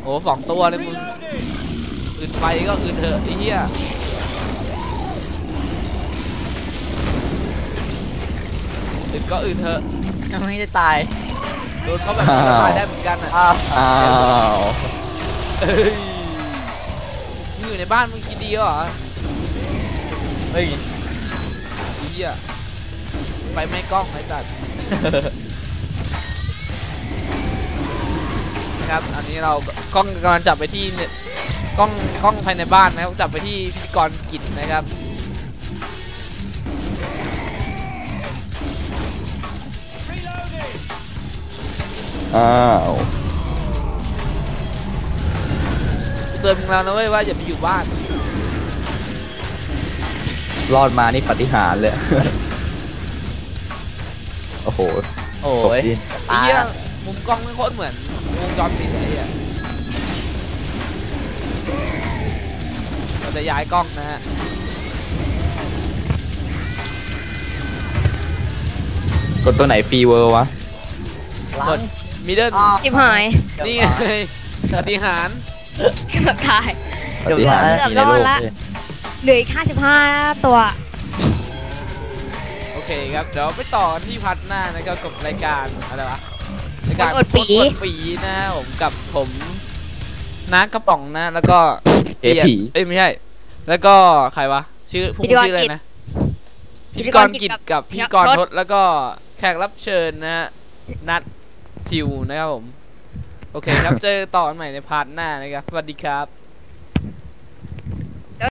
อ้2 ตัวเลยมึงอื่นไฟก็อื่นเถอะไอ้เหี้ยอื่นก็อื่นเถอะยังไม่ได้ตายโดนเขาแบบตายได้เหมือนกันอ่ะอ้าวเฮ้ยมึงอยู่ในบ้านมึงกินดีเหรอเฮ้ยเหี้ยไฟไหม้กล้องไอ้สัตว์นะครับอันนี้เรากล้องกำลังจับไปที่กล้องภายในบ้านนะครับจับไปที่พิธีกรกิจนะครับอ้าวเตือนมึงแล้วนะเว้ยว่าอย่าไปอยู่บ้านรอดมานี่ปาฏิหาริย์เลยโอ้โหโอ้ยไอ้เหี้ยมุมกล้องไม่โคตรเหมือนวงจรปิดเลยอ่ะเราจะย้ายกล้องนะฮะกดตัวไหนฟรีเวอร์วะกดมิดเดิลชิบหายนี่ไงปฏิหารเกือบตายปาฏิหาริย์ในโลกเหลืออีก55 ตัวโอเคครับเดี๋ยวไปต่อกันที่พัดหน้านะครับกับรายการอะไรวะรายการอดปีนะผมกับผมน้ากระป๋องนะแล้วก็ผีไม่ใช่แล้วก็ใครวะชื่อผู้ชื่ออะไรนะพิธีกรกิจกับพิธีกรทศแล้วก็แขกรับเชิญนะฮะนัททิวนะครับผมโอเคครับเจอต่อกันใหม่ในพาร์ทหน้านะครับสวัสดีครับ